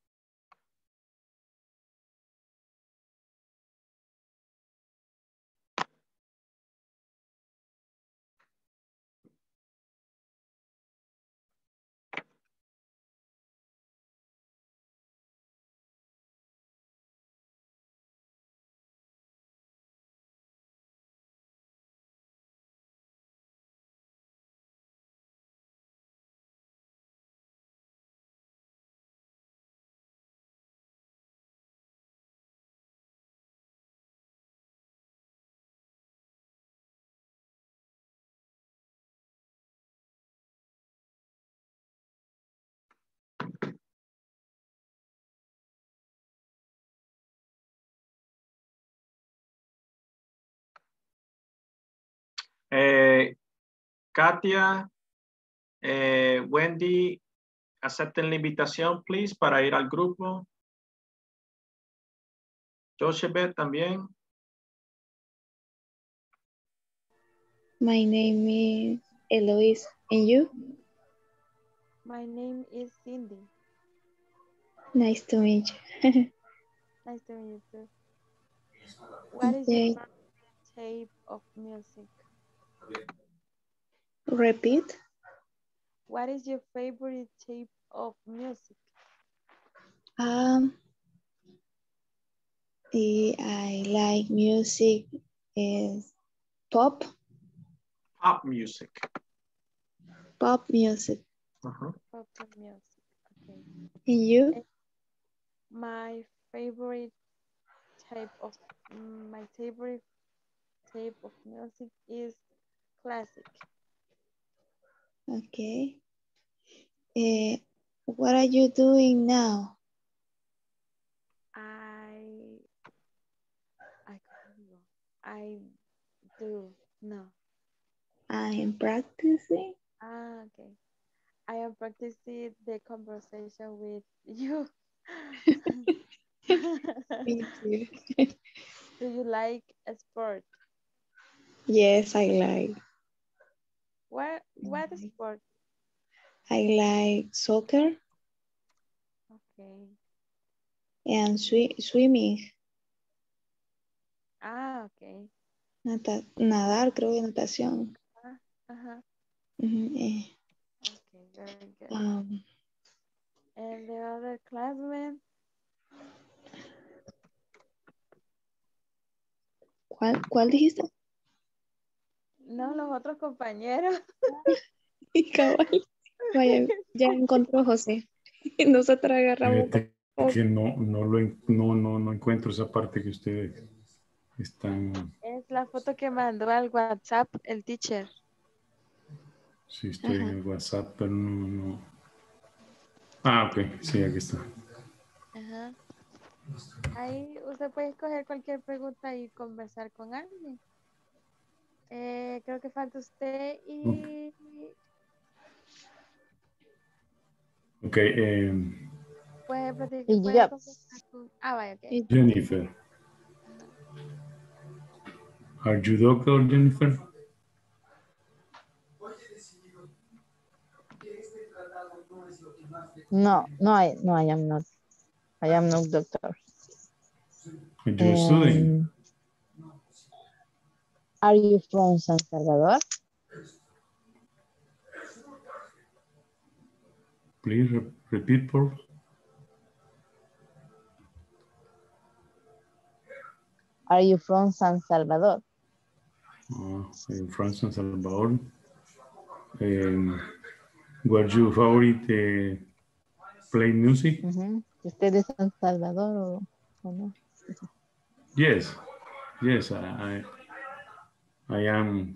Eh, Katia, eh, Wendy, acepten la invitación, please, para ir al grupo. Jochebet también. My name is Eloise. And you? My name is Cindy. Nice to meet you. Nice to meet you too. What is Okay. your favorite type of music? Repeat. What is your favorite type of music? Um, eh, I like music is pop. Pop music. Pop music. Uh-huh. Pop music. Okay. And you? My favorite type of my favorite type of music is classic. Okay. Uh, what are you doing now? I I I do no. I am practicing. Ah, okay. I am practicing the conversation with you. Me too. Do you like a sport? Yes, I like. What what sport? I like soccer Okay. and swi swimming. Ah, okay. Nata- nadar, creo que natación. Ah, ajá. Ujú, eh, Okay, very good. um, And the other classmate, ¿cuál, ¿Cuál dijiste? no, los otros compañeros. Cabal. Vaya, ya encontró José. Nosotros agarramos. Fíjate que no, no, lo, en- no, no, no encuentro esa parte que ustedes están. Es la foto que mandó al WhatsApp el teacher. Sí, estoy en Ajá. el WhatsApp, pero no, no. Ah, ok, sí, aquí está. Ajá. Ahí usted puede escoger cualquier pregunta y conversar con alguien. Eh, creo que falta usted y... Ok, eh, Puede, platicar- Y puede ya. conversar con... Ah, vaya, ok. Y- Jennifer. Are you doctor, Jennifer? No, no, I, no, I am not. I am not doctor. Are you a student? Um, are you from San Salvador? Please re- repeat, por. Are you from San Salvador? Uh, I'm from San Salvador. Um, what's your favorite uh, play music? Ujú. ¿Usted es de San Salvador o, o no? Yes, yes, I, I, I am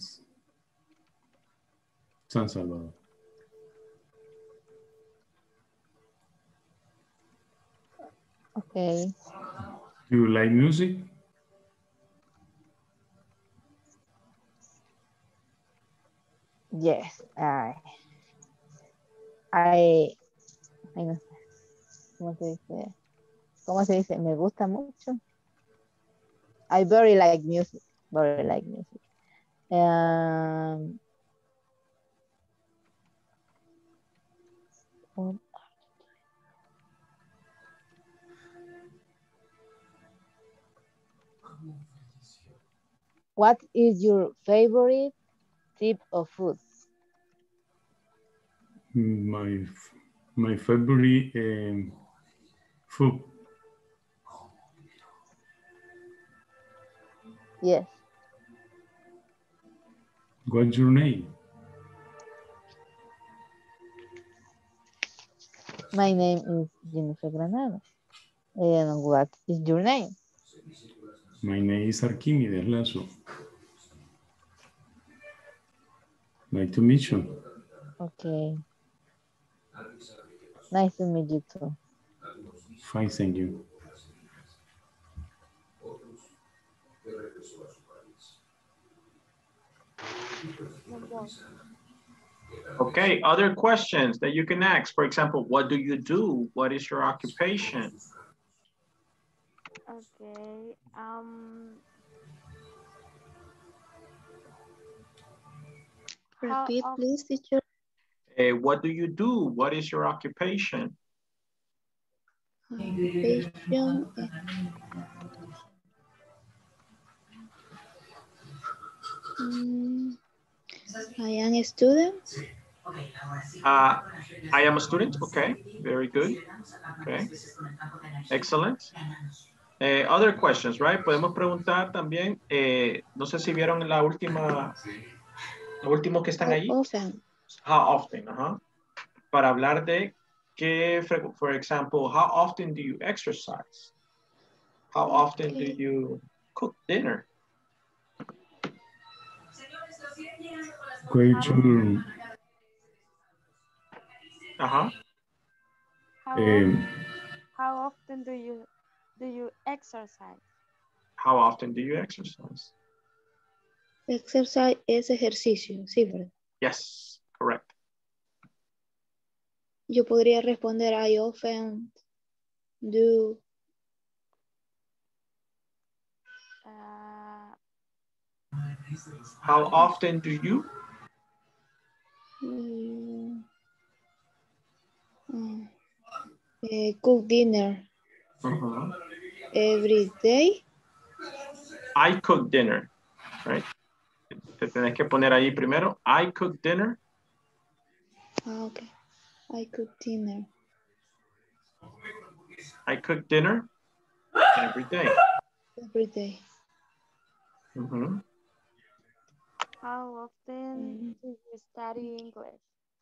San Salvador. Okay. Do you like music? Yes, I, I, ay, no sé, ¿cómo se dice? ¿Cómo se dice? Me gusta mucho. I very like music, very like music. Um, um, what is your favorite type of food? My my favorite um, food. Yes, What's your name? my name is Jennifer Granado. And what is your name? My name is Arquímedes Lazo. Nice to meet you. Okay. Nice to meet you too. Fine, thank you. Okay, other questions that you can ask. For example, what do you do? What is your occupation? Okay. Um, how Repeat, of- please, teacher. Uh, what do you do? What is your occupation? Occupation. eh, mm, I am a student. Uh, I am a student. Okay, very good. Okay, excellent. Eh, other questions, right? Podemos preguntar también, eh, no sé si vieron la última, lo último que están How allí. often? How often, ajá. Para hablar de qué, fre- for example, how often do you exercise? How often do Okay. you cook dinner? Question. Ajá. how, Um, often, how often do you do you exercise? How often do you exercise? Exercise es ejercicio, sí, ¿verdad? Yes, correct. Yo podría responder I often do. Uh, How often do you? mm, mm, eh, cook dinner Uh-huh. every day. I cook dinner. Right? Te tenés que poner ahí primero. I cook dinner. Ah, okay. I cook dinner. I cook dinner every day. Every day. Mm-hmm. How often do you study English?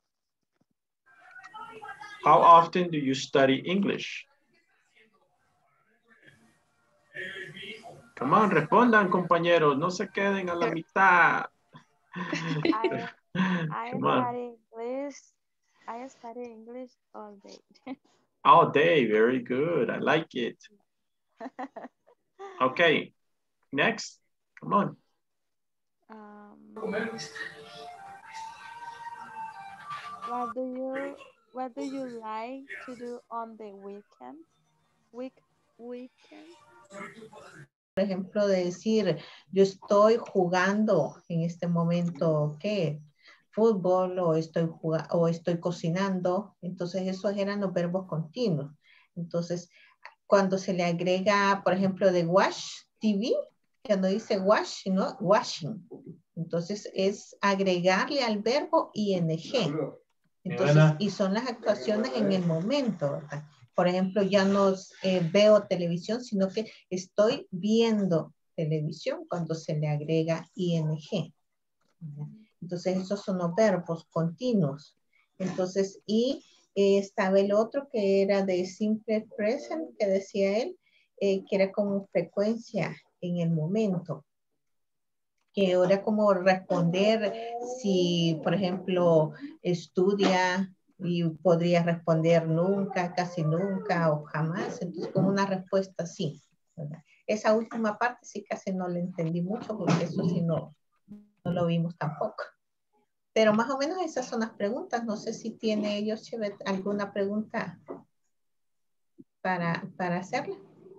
How often do you study English? Come on, respondan, compañeros. No se queden a la mitad. I, I Come on. study English. I study English all day. All day. Very good. I like it. Okay. Next. Come on. Um, what do you What do you like to do on the weekend? Week weekend. Por ejemplo, de decir, yo estoy jugando en este momento, ¿qué? Fútbol o estoy, jugando, o estoy cocinando. Entonces, esos eran los verbos continuos. Entonces, cuando se le agrega, por ejemplo, de watch T V, cuando dice wash, sino washing. Entonces, es agregarle al verbo ing. Entonces, y son las actuaciones en el momento, ¿verdad? Por ejemplo, ya no eh, veo televisión, sino que estoy viendo televisión cuando se le agrega ing. Entonces, esos son los verbos continuos. Entonces, y eh, estaba el otro que era de simple present, que decía él, eh, que era como frecuencia en el momento. Que era como responder si, por ejemplo, estudia y podría responder nunca, casi nunca o jamás. Entonces, como una respuesta así, ¿verdad? Esa última parte sí casi no la entendí mucho porque eso sí no, no lo vimos tampoco. Pero más o menos esas son las preguntas. No sé si tiene ellos alguna pregunta para, para hacerle.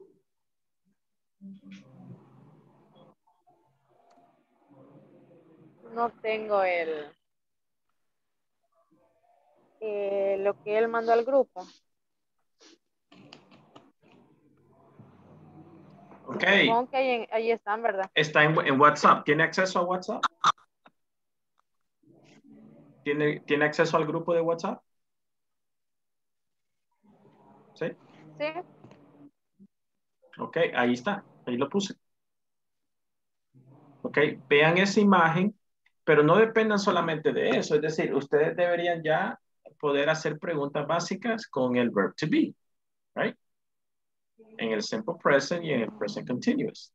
No tengo el, eh, lo que él mandó al grupo. Ok. Supongo que ahí, en- ahí están, ¿verdad? Está en, en WhatsApp. ¿Tiene acceso a WhatsApp? ¿Tiene, ¿Tiene acceso al grupo de WhatsApp? ¿Sí? Sí. Ok, ahí está. Ahí lo puse. Ok, vean esa imagen, pero no dependan solamente de eso. Es decir, ustedes deberían ya poder hacer preguntas básicas con el verb to be, right? En el simple present y en el present continuous.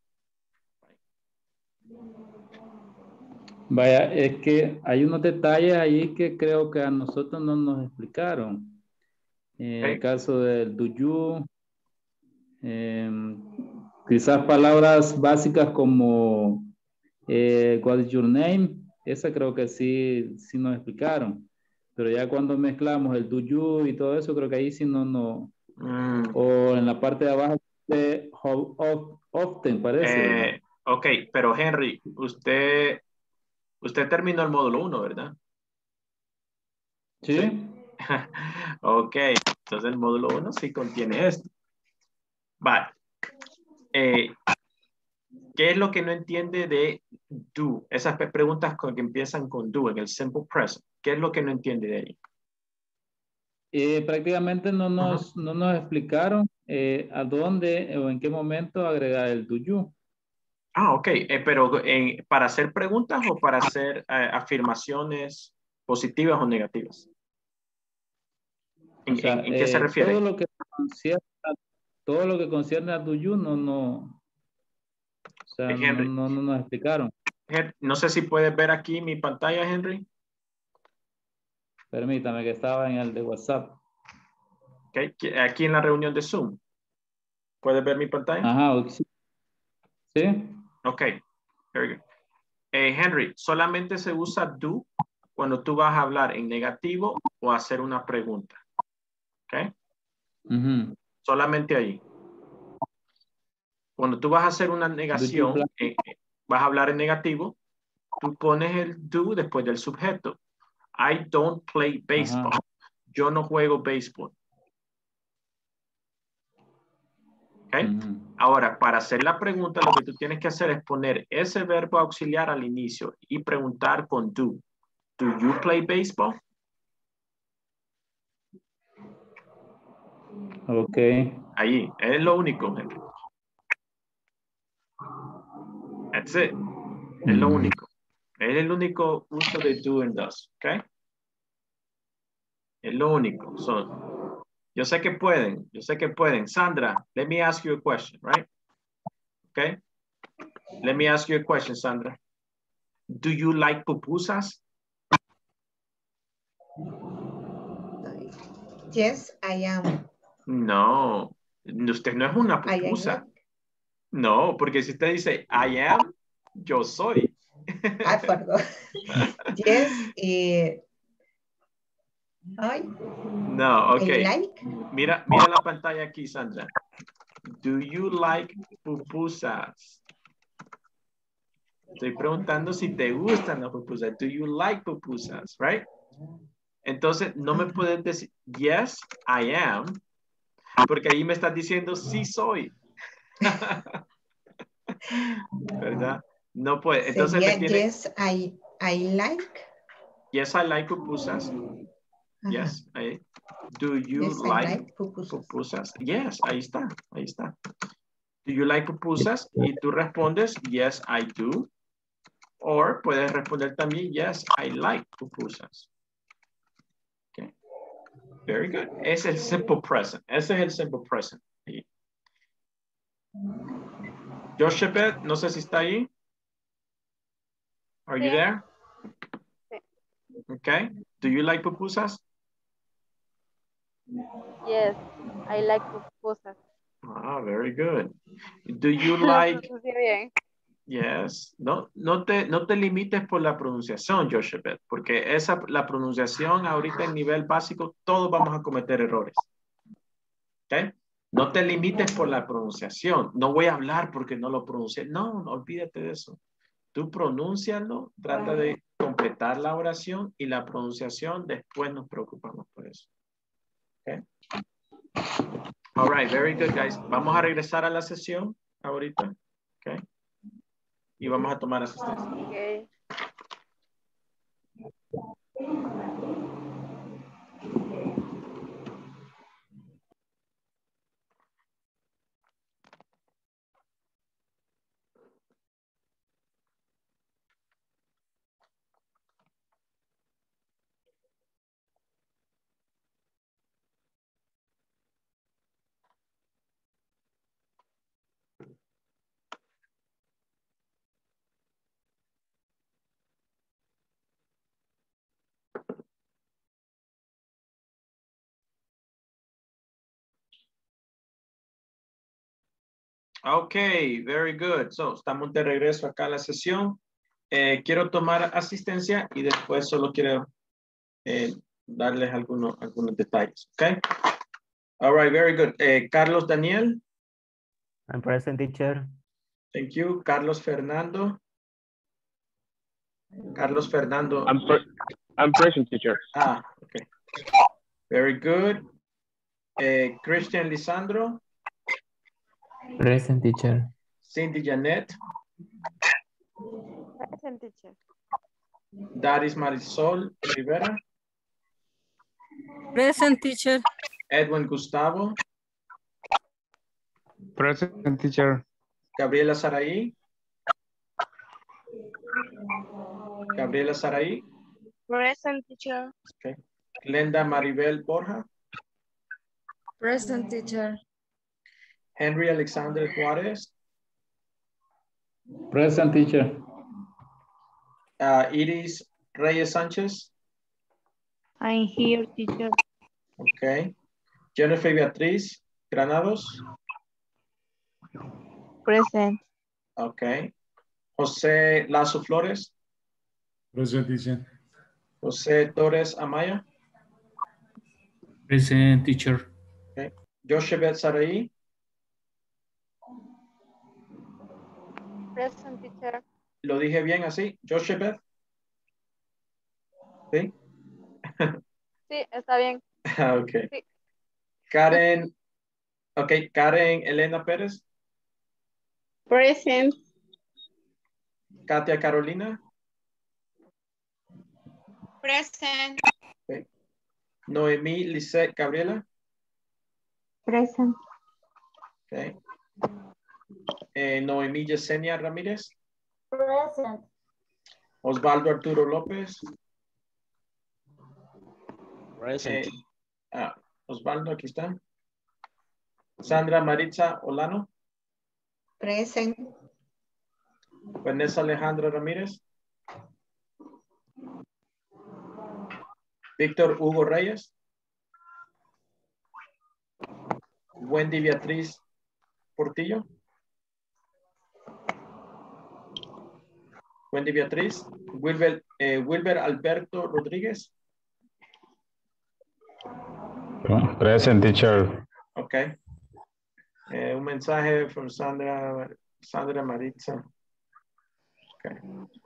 Vaya, es que hay unos detalles ahí que creo que a nosotros no nos explicaron. En Okay. el caso del do you, eh, quizás palabras básicas como eh, what is your name, esa creo que sí, sí nos explicaron. Pero ya cuando mezclamos el do you y todo eso, creo que ahí sí no, no. Mm. O en la parte de abajo de how of- often parece, ¿verdad? Eh, ok, pero Henry, usted, usted terminó el módulo uno, ¿verdad? Sí. ¿Sí? Ok, entonces el módulo uno sí contiene esto. Vale. Eh, ¿Qué es lo que no entiende de do? Esas pe- preguntas con, que empiezan con do en el simple present. ¿Qué es lo que no entiende de ahí? Eh, prácticamente no nos, uh-huh. no nos explicaron eh, a dónde o en qué momento agregar el do you. Ah, ok. Eh, pero eh, ¿para hacer preguntas o para hacer eh, afirmaciones positivas o negativas? ¿En, O sea, en, ¿en qué eh, se refiere? Todo lo que concierne, todo lo que concierne a do you no, no, o sea, no, no, no nos explicaron. No sé si puedes ver aquí mi pantalla, Henry. Permítame, que estaba en el de WhatsApp. Okay. Aquí en la reunión de Zoom. ¿Puedes ver mi pantalla? Ajá, sí. Sí. Ok, very good. Eh, Henry, solamente se usa do cuando tú vas a hablar en negativo o hacer una pregunta. Ok. Uh-huh. Solamente ahí. Cuando tú vas a hacer una negación, eh, vas a hablar en negativo, tú pones el do después del sujeto. I don't play baseball. Ajá. Yo no juego béisbol. Okay. Mm-hmm. Ahora, para hacer la pregunta, lo que tú tienes que hacer es poner ese verbo auxiliar al inicio y preguntar con do. Do you play baseball? Ok. Ahí, es lo único, Henry. That's it. Es lo único. Es el único uso de do and does, ¿ok? Es lo único. So, yo sé que pueden, yo sé que pueden. Sandra, let me ask you a question, right? Okay? Let me ask you a question, Sandra. Do you like pupusas? Yes, I am. No, usted no es una pupusa. No, porque si usted dice I am, yo soy. I forgot. Yes, eh, I, no, ok. I like. Mira, mira la pantalla aquí, Sandra. Do you like pupusas? Estoy preguntando si te gustan las pupusas. Do you like pupusas, right? Entonces, no me puedes decir, yes, I am, porque ahí me estás diciendo, sí soy. ¿Verdad? No puede. Entonces, Sería, me tiene... yes, I, I like. Yes, I like pupusas. Uh-huh. Yes, I... Do you yes, like, like pupusas? pupusas? Yes, ahí está, ahí está. Do you like pupusas? Y tú respondes, yes, I do. O puedes responder también, yes, I like pupusas. Okay. Very good. Ese es el simple present. Ese es el simple present. Joshebet, no sé si está ahí. Are you there? Okay. Do you like pupusas? Yes, I like pupusas. Ah, very good. Do you like... bien. Yes. No, no, te, no te limites por la pronunciación, Joshebet, porque esa, la pronunciación ahorita en nivel básico, todos vamos a cometer errores. ¿Ok? No te limites por la pronunciación. No voy a hablar porque no lo pronuncié. No, no olvídate de eso. Tú pronúncialo, trata de completar la oración y la pronunciación, después nos preocupamos por eso. ¿Ok? All right, very good, guys. Vamos a regresar a la sesión ahorita. ¿Ok? Y vamos a tomar asistencia. Okay. Ok, very good. So, estamos de regreso acá a la sesión. Eh, quiero tomar asistencia y después solo quiero eh, darles algunos, algunos detalles. Ok. All right, very good. Eh, Carlos Daniel. I'm present, teacher. Thank you. Carlos Fernando. Carlos Fernando. I'm, pre I'm present, teacher. Ah, okay. Very good. Eh, Christian Lisandro. Present, teacher. Cindy Janet. Present, teacher. Daris Marisol Rivera. Present, teacher. Edwin Gustavo. Present, teacher. Gabriela Saraí. Gabriela Saraí. Present, teacher. Okay. Glenda Maribel Borja. Present, teacher. Henry Alexander Juárez. Present, teacher. Uh, Iris Reyes Sánchez. I'm here, teacher. Okay. Jennifer Beatriz Granados. Present. Okay. José Lazo Flores. Present, teacher. José Torres Amaya. Present, teacher. Okay. Joshebet Saraí. Present, teacher. ¿Lo dije bien así? Joshebet. ¿Sí? Sí, está bien. Ok. Sí. Karen Ok, Karen Elena Pérez. Present. Katia Carolina. Present. Okay. Noemí Lisette Gabriela. Present. Okay. Eh, Noemí Yesenia Ramírez. Present. Osvaldo Arturo López. Present. Eh, ah, Osvaldo, aquí está. Sandra Maritza Olano. Present. Vanessa Alejandra Ramírez. Víctor Hugo Reyes. Wendy Beatriz Portillo. Wendy Beatriz. Wilber, eh, Wilber Alberto Rodríguez. Present, teacher. Ok. Eh, un mensaje from Sandra, Sandra Maritza. Ok.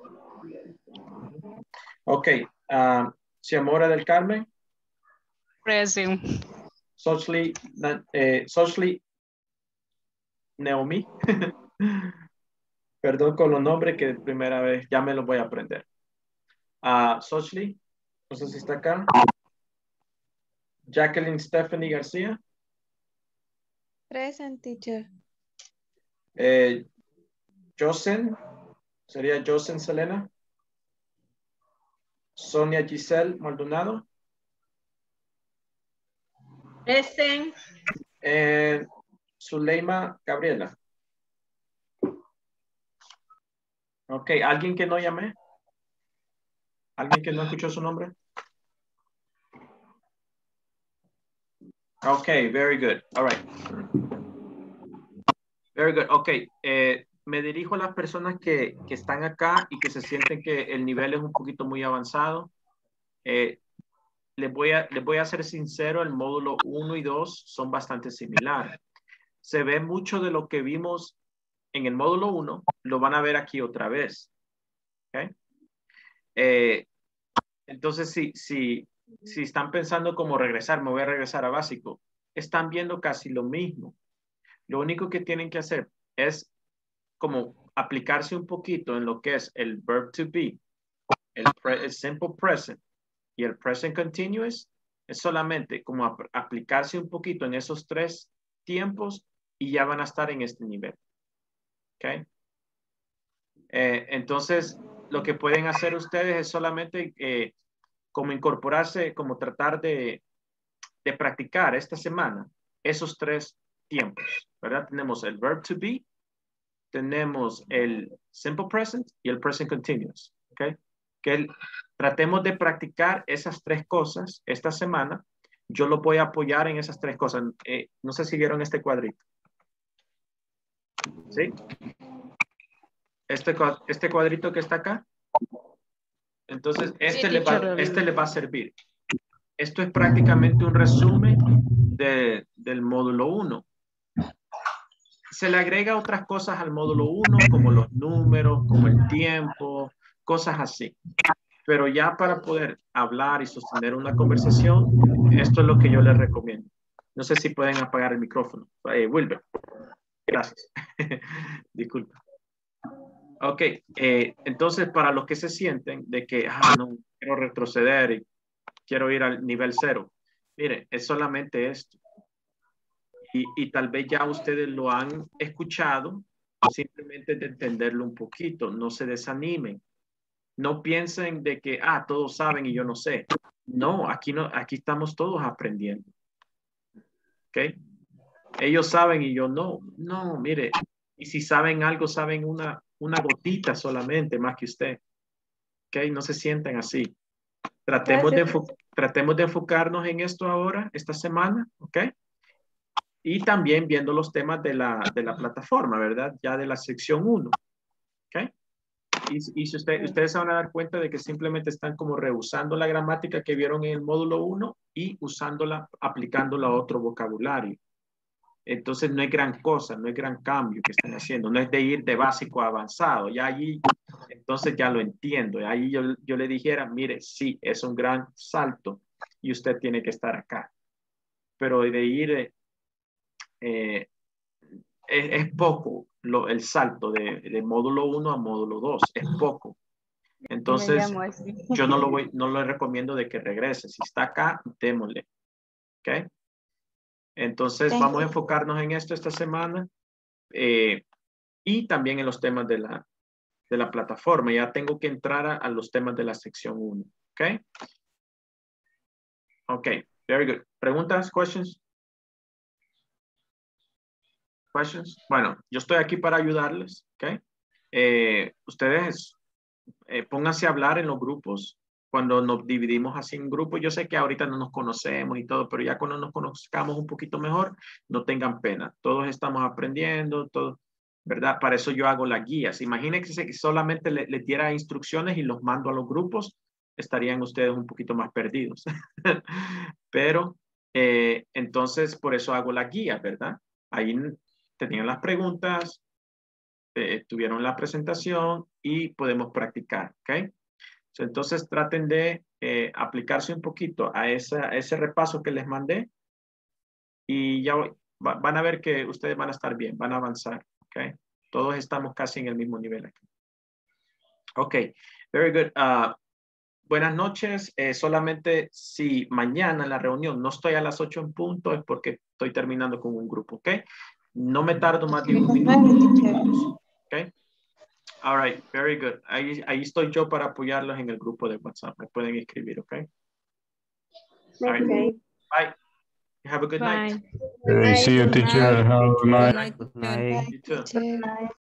Ok. Uh, Xiomara del Carmen. Present. Sochli, eh, Sochli Naomi. Perdón con los nombres que primera vez ya me los voy a aprender. Uh, Sochli, no sé si está acá. Jacqueline Stephanie García. Present, teacher. Eh, Josen, sería Josen Selena. Sonia Giselle Maldonado. Present. Eh, Zuleima Gabriela. Ok, ¿alguien que no llamé? ¿Alguien que no escuchó su nombre? Ok, very good. All right. Very good. Ok, eh, me dirijo a las personas que, que están acá y que se sienten que el nivel es un poquito muy avanzado. Eh, les, voy a, les voy a ser sincero, el módulo uno y dos son bastante similares. Se ve mucho de lo que vimos en el módulo uno, lo van a ver aquí otra vez. Okay. Eh, entonces, si, si, si están pensando cómo regresar, me voy a regresar a básico, están viendo casi lo mismo. Lo único que tienen que hacer es como aplicarse un poquito en lo que es el verb to be, el, pre, el simple present y el present continuous. Es solamente como ap aplicarse un poquito en esos tres tiempos y ya van a estar en este nivel. ¿Ok? Eh, entonces, lo que pueden hacer ustedes es solamente eh, como incorporarse, como tratar de, de practicar esta semana esos tres tiempos, ¿verdad? Tenemos el verb to be, tenemos el simple present y el present continuous, ¿ok? Que el, tratemos de practicar esas tres cosas esta semana. Yo lo voy a apoyar en esas tres cosas. Eh, no sé si vieron este cuadrito. ¿Sí? Este, este cuadrito que está acá. Entonces, este, Sí, le va, teacher. este le va a servir. Esto es prácticamente un resumen de, del módulo uno. Se le agrega otras cosas al módulo uno, como los números, como el tiempo, cosas así. Pero ya para poder hablar y sostener una conversación, esto es lo que yo les recomiendo. No sé si pueden apagar el micrófono. Eh, Wilber. Gracias. Disculpa. Ok, eh, entonces para los que se sienten de que, ah, no, quiero retroceder y quiero ir al nivel cero. Mire, es solamente esto. Y, y tal vez ya ustedes lo han escuchado, simplemente de entenderlo un poquito. No se desanimen. No piensen de que, ah, todos saben y yo no sé. No, aquí, no, aquí estamos todos aprendiendo. ¿Ok? Ellos saben y yo no. No, mire, y si saben algo, saben una, una gotita solamente, más que usted. ¿Ok? No se sientan así. Tratemos de, tratemos de enfocarnos en esto ahora, esta semana, ¿ok? Y también viendo los temas de la, de la plataforma, ¿verdad? Ya de la sección uno, ¿ok? Y, y si usted, ustedes se van a dar cuenta de que simplemente están como rehusando la gramática que vieron en el módulo uno y usándola, aplicándola a otro vocabulario. Entonces no es gran cosa, no es gran cambio que están haciendo, no es de ir de básico a avanzado, ya allí, entonces ya lo entiendo, ahí yo, yo le dijera, mire, sí, es un gran salto y usted tiene que estar acá, pero de ir eh, es, es poco lo, el salto de, de módulo uno a módulo dos, es poco. Entonces, Me llamo así. yo no lo voy, no le recomiendo de que regrese. Si está acá, démosle. ¿Ok? Entonces, Thank vamos a you. enfocarnos en esto esta semana eh, y también en los temas de la, de la plataforma. Ya tengo que entrar a, a los temas de la sección uno. ¿Ok? Ok, very good. ¿Preguntas? ¿Questions? ¿Questions? Bueno, yo estoy aquí para ayudarles. ¿Ok? Eh, ustedes eh, pónganse a hablar en los grupos. Cuando nos dividimos así en grupos, yo sé que ahorita no nos conocemos y todo, pero ya cuando nos conozcamos un poquito mejor, no tengan pena. Todos estamos aprendiendo, todo, ¿verdad? Para eso yo hago las guías. Imagínense que solamente les le diera instrucciones y los mando a los grupos, estarían ustedes un poquito más perdidos. Pero, eh, entonces, por eso hago las guías, ¿verdad? Ahí tenían las preguntas, eh, tuvieron la presentación y podemos practicar, ¿ok? Entonces traten de eh, aplicarse un poquito a, esa, a ese repaso que les mandé y ya va, van a ver que ustedes van a estar bien, van a avanzar, ¿ok? Todos estamos casi en el mismo nivel aquí. Ok, very good. Uh, buenas noches. Eh, solamente si mañana en la reunión no estoy a las ocho en punto es porque estoy terminando con un grupo, ¿ok? No me tardo más de un minuto. ¿Ok? All right, very good. Ahí, ahí estoy yo para apoyarlos en el grupo de WhatsApp. Me pueden escribir, ¿ok? All right. Okay. Bye. Have a good Bye. night. Okay, see you, teacher. Have a good night. Good night. You too. Teacher.